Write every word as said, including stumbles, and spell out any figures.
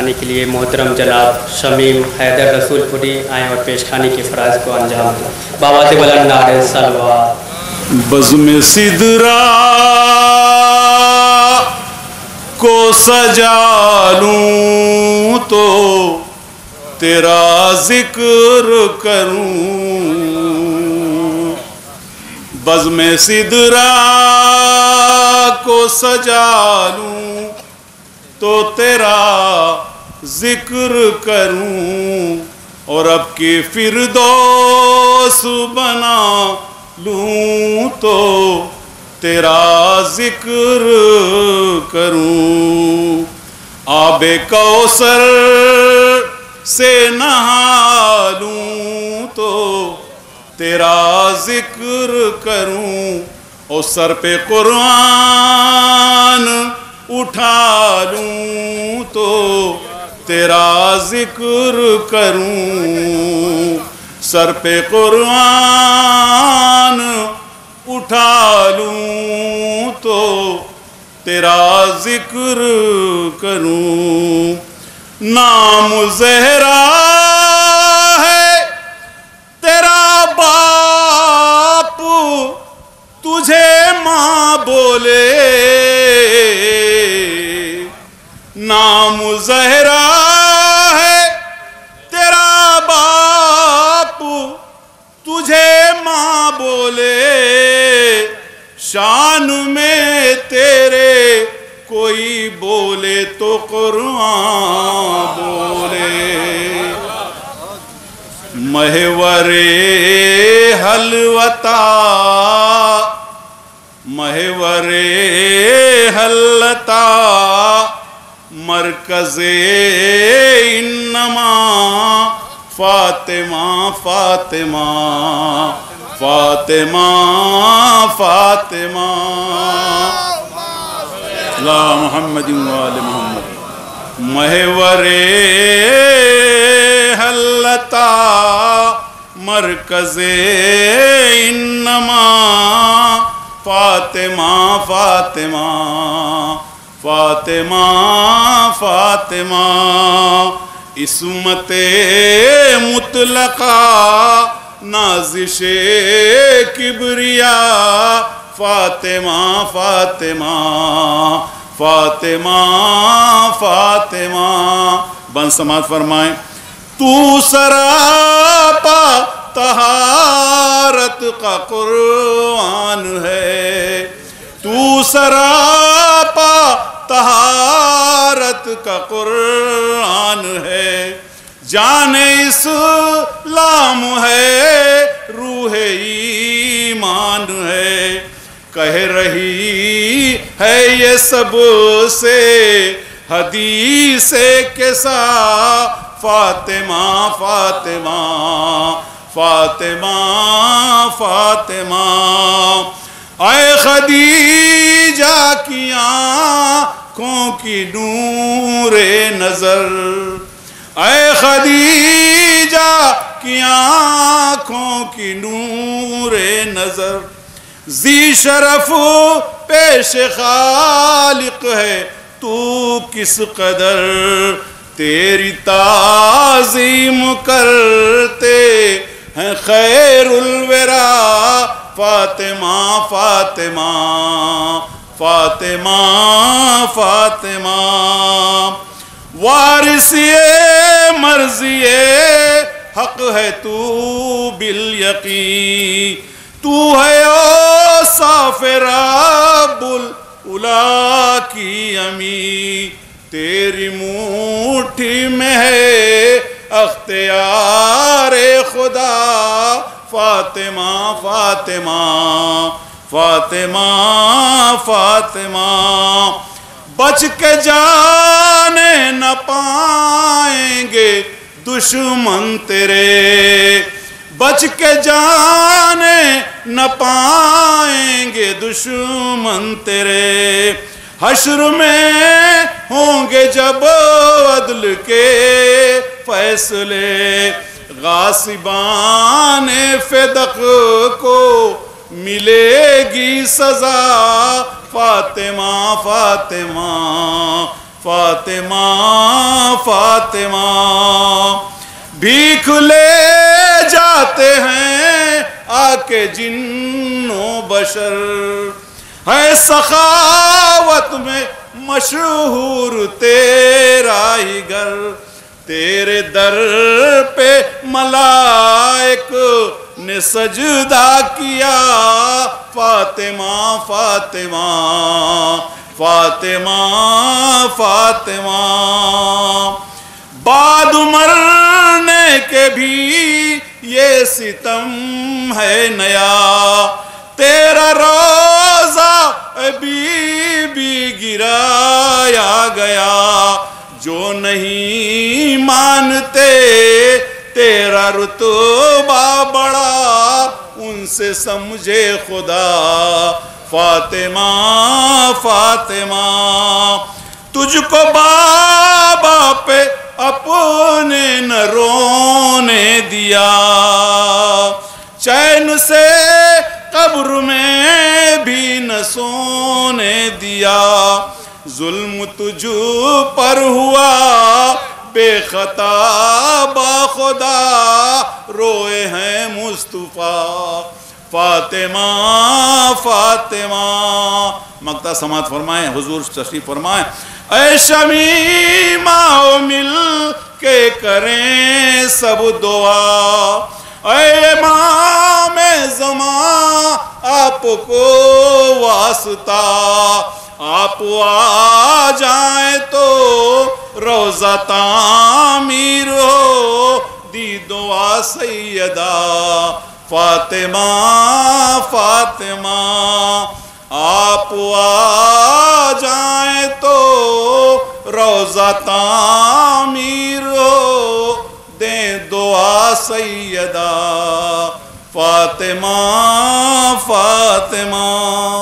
کرنے کے لیے محترم جناب شمیم حیدر رسول پوری آئیں اور پیش خانی کے فرائض کو انجام دیں. بابات بلند نعرہ صلوات. بزم سدرا کو سجا لوں تو تیرا ذکر کروں، بزم سدرا کو سجا لوں تو تیرا ذکر کروں، اور اب کی فردوس بنا لوں تو تیرا ذکر کروں، آب کوثر سے نہا لوں تو تیرا ذکر کروں، اور سر پہ قرآن اٹھا لوں تو تیرا ذکر کروں، سر پہ قرآن اٹھا لوں تو تیرا ذکر کروں. نام زہرا ہے تیرا باپ، تجھے ماں بولے، نام زہرا ہے تیرا باپ، تجھے ماں بولے، شان میں تیرے کوئی بولے تو قرآن بولے. محور حلوتا محور حلتا مرکز انما فاطمہ فاطمہ فاطمہ فاطمہ لا محمد وآل محمد. محور حلتا مرکز انما فاطمہ فاطمہ فاطمہ فاطمہ. عصمت مطلقہ نازش کبریا فاطمہ فاطمہ فاطمہ فاطمہ. بن سماعت فرمائیں. تو سراپا طہارت کا قرآن ہے، تو سراپا طہارت کا قرآن ہے، جان اسلام ہے، روح ایمان ہے، کہہ رہی ہے یہ سب سے حدیث کے ساتھ فاطمہ فاطمہ فاطمہ فاطمہ. اے خدیجہ کی آنکھوں کی نور نظر، اے خدیجہ کی آنکھوں کی نور نظر، ذی شرف پیش خالق ہے تو کس قدر، تیری تعظیم کرتے ہیں خیر الورا فاطمہ فاطمہ فاطمہ فاطمہ. وارثی مرضی حق ہے تو بالیقین، تو ہے اوصاف رب الاولا کی امین، تیری مٹھی میں ہے اختیار خدا فاطمہ فاطمہ فاطمہ فاطمہ. بچ کے جانے نہ پائیں گے دشمن تیرے، بچ کے جانے نہ پائیں گے دشمن تیرے، حشر میں ہوں گے جب عدل کے فیصلے، غاصبان فدق کو ملے گی سزا فاطمہ فاطمہ فاطمہ فاطمہ بھیک لے جاتے ہیں آ کے جن و بشر ہے سخاوت میں مشہور تیرا ہی گھر تیرے در پہ ملائک نے سجدہ کیا فاطمہ فاطمہ فاطمہ فاطمہ بعد مرنے کے بھی یہ ستم ہے نیا تیرا روزہ بی بی گرایا گیا جو نہیں مانتے تیرا رتبہ بڑا ان سے سمجھے خدا فاطمہ فاطمہ تجھ کو بابا پہ اپنے نہ رونے دیا چین سے قبر میں بھی نہ سونے دیا ظلم تجھ پر ہوا بے خطا با خدا روئے ہیں مصطفیٰ فاطمہ فاطمہ مقطع سماعت فرمائیں حضور تشریف فرمائیں اے شمیمہ مل کے کریں سب دعا اے امام زمان آپ کو واسطہ آپ آ جائیں تو روزہ تعمیر ہو دی دعا سیدہ فاطمہ فاطمہ آپ آ جائیں تو روزہ تعمیر ہو دیں دعا سیدہ فاطمہ فاطمہ